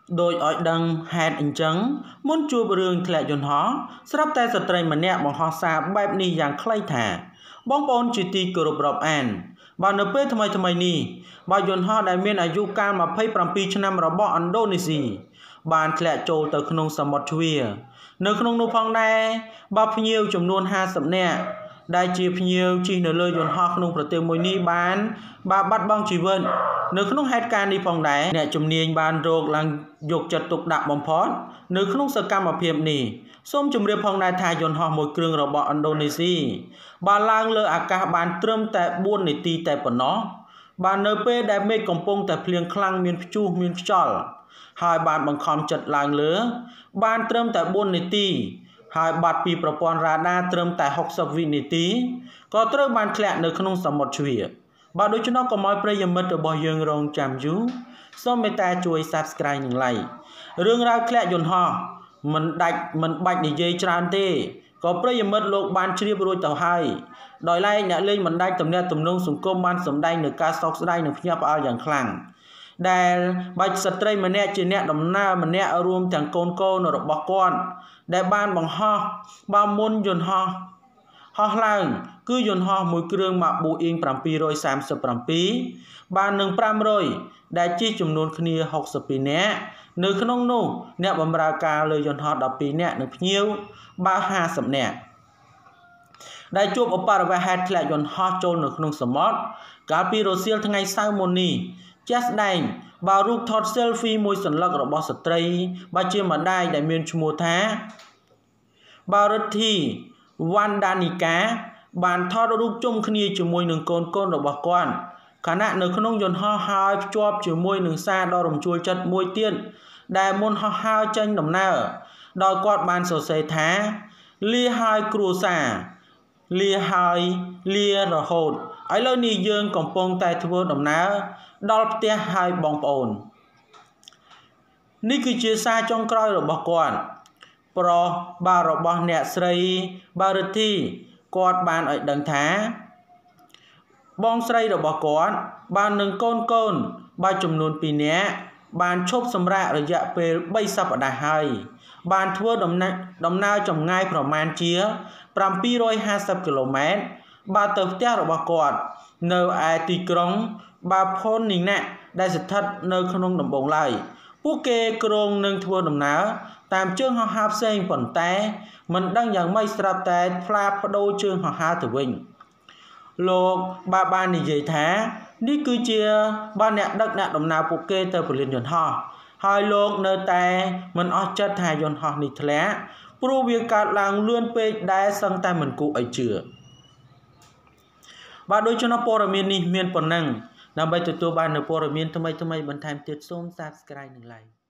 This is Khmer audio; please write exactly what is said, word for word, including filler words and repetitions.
โดยឲ្យដឹងហេតុអញ្ចឹងមុនជួបរឿងធ្លាក់យន្តហោះស្រាប់តែស្ត្រីម្នាក់បង្ហោះសារបែបនេះយ៉ាងខ្លីថាបងប្អូនជាទីគោរពរាប់អានបើនៅពេលថ្មីថ្មីនេះបើយន្តហោះដែលមានអាយុកាលម្ភៃប្រាំពីរឆ្នាំរបស់ឥណ្ឌូនេស៊ីបានធ្លាក់ចូលទៅក្នុងសមុទ្រជ្វានៅក្នុងនោះផងដែរបើភ្ញៀវចំនួនห้าสิบនាក់ដែលជាភ្ញៀវជិះនៅលើយន្តហោះក្នុងប្រទេសមួយនេះបានបាបាត់បង់ជីវិតនៅក្នុងហេតុការណ៍នេះផងដែរអ្នកជំនាញបានរកឡើងយកចិត្តទុកដាក់បំផុតនៅក្នុងសកម្មភាពនេះសូមជម្រាបផងដែរថាយន្តហោះមួយគ្រឿងរបស់ឥណ្ឌូនេស៊ីបានឡើងលើអាកាសបានត្រឹមតែបួននាទីតែប៉ុណ្ណោះបាននៅពេលដែលមេឃកំពុងតែភ្លៀងខ្លាំងមានព្យុះមានខ្យល់ហើយបានបង្ខំចិត្តឡើងលើបានត្រឹមតែបួននាទីហើយបាត់ពីប្រព័ន្ធរ៉ាដាត្រឹមតែหกสิบវិនាទីក៏ត្រូវបានធ្លាក់នៅក្នុងសមុទ្រជ្វាបើដូច្នោះកុំឲ្យប្រិយមិត្តរបស់យើងរងចាំយូរសូមមេត្តាជួយ Subscribe និង Like រឿងរ៉ាវធ្លាក់យន្តហោះមិនដាច់មិនបាច់និយាយច្រើនទេក៏ប្រិយមិត្តលោកបានជ្រាបរួចទៅហើយដោយឡែកអ្នកលេងមិនដាច់ទំនាក់ទំនងសង្គមបានសម្ដែងនៅការសោកស្ដាយនិងភ្ញាក់ផ្អើលយ៉ាងខ្លាំងដែលបាច់ស្ត្រីម្នាក់ជាអ្នកដំណើរម្នាក់រួមទាំងកូនកូនរបស់គាត់ដែលបានបង្ហោះបើមុនយន្តហោះហោះឡើងគឺយន្តហោះមួយគ្រឿងមក Boeing เจ็ดสามสิบเจ็ดបាននឹងห้าร้อยដែលជិះចំនួនគ្នាหกสิบสองនាក់នៅក្នុងនោះអ្នកបម្រើការលើយន្តហោះដប់ពីរនាក់និងភ្ញៀវបើห้าสิบនាក់ដែលជួបឧបទ្ទវហេតុធ្លាក់យន្តហោះចូលនៅក្នុងសមុទ្រកាលពីរសៀលថ្ងៃសៅរ៍មុននេះជាក់ស្ដែងបើរូបថត selfie មួយសន្លឹករបស់ស្ត្រីបើជាម្ដាយដែលមានឈ្មោះថាបារិទ្ធីវណ្ណដានីកាបានថតរូបជុំគ្នាជាមួយនឹងកូនកូនរបស់គាត់ខណៈនៅក្នុងយន្តហោះហើយភ្ជាប់ជាមួយនឹងសារដ៏រំជួលចិត្តមួយទៀតដែលមុនហោះហើរចេញដំណើរដោយគាត់បានសរសេរថាលាហើយគ្រួសារលាហើយលារហូតឥឡូវនេះយើងកំពុងតែធ្វើដំណើរដល់ផ្ទះហើយបងប្អូននេះគឺជាសារចុងក្រោយរបស់គាត់ប្រុសបារបស់អ្នកស្រីបារិទ្ធីគាត់បានឲ្យដឹងថាបងស្រីរបស់គាត់បាននឹងកូនកូនបើចំនួនពីរនាក់បានឈប់សម្រាករយៈពេលបីសប្តាហ៍ហើយបានធ្វើដំណើរដំណើរចម្ងាយប្រមាណជាเจ็ดร้อยห้าสิบគីឡូម៉ែត្របាទទៅផ្ទះរបស់គាត់នៅឯទីក្រុងបាផុននីណាដែលស្ថិតនៅក្នុងដំបងឡើយពួកគេគ្រងនឹងធ្វើដំណើរតាមជើងហោះហើរផ្សេងប៉ុន្តែមិនដឹងយ៉ាងម៉េចស្រាប់តែផ្លាស់ប្ដូរជើងហោះហើរទៅវិញលោកបាទបាននិយាយថានេះគឺជាបានអ្នកដឹកអ្នកដំណើរពួកគេទៅពលានយន្តហោះហើយលោកនៅតែមិនអស់ចិត្តថាយន្តហោះនេះធ្លាក់ព្រោះវាកើតឡើងលឿនពេកដែលសឹងតែមិនគួរឲ្យជឿបាទដូច្នោះព័ត៌មាននេះមានប៉ុណ្ណឹងដើម្បីទទួលបាននូវព័ត៌មានថ្មីៗបន្ថែមទៀតសូម Subscribe និង Like